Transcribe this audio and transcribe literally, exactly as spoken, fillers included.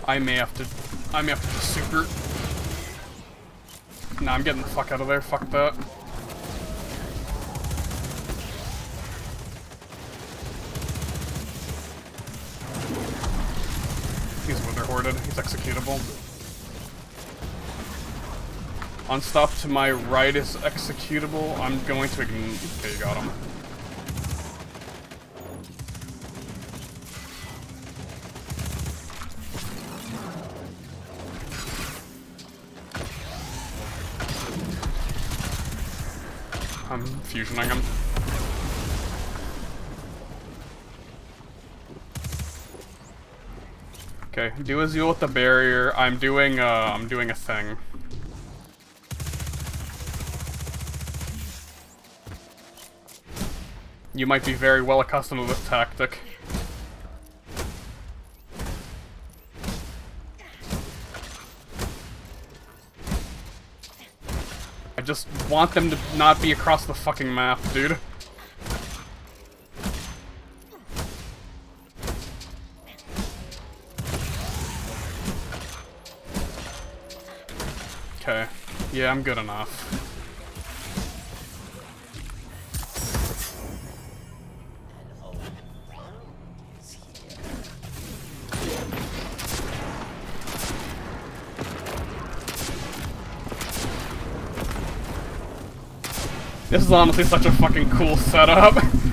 I may have to... I may have to just super... Nah, I'm getting the fuck out of there. Fuck that. He's wither hoarded. He's executable. Unstop to my right is executable. I'm going to ignore... Okay, you got him. I'm fusioning him. Okay, do as you will with the barrier. I'm doing, uh, I'm doing a thing. You might be very well accustomed to this tactic. I just want them to not be across the fucking map, dude. Okay. Yeah, I'm good enough. This is honestly such a fucking cool setup.